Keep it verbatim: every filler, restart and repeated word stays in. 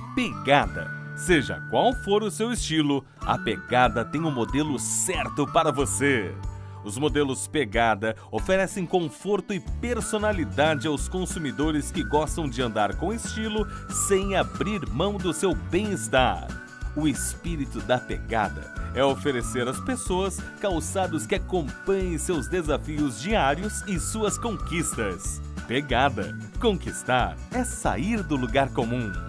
Pegada. Seja qual for o seu estilo, a Pegada tem um modelo certo para você. Os modelos Pegada oferecem conforto e personalidade aos consumidores que gostam de andar com estilo sem abrir mão do seu bem-estar. O espírito da Pegada é oferecer às pessoas calçados que acompanhem seus desafios diários e suas conquistas. Pegada. Conquistar é sair do lugar comum.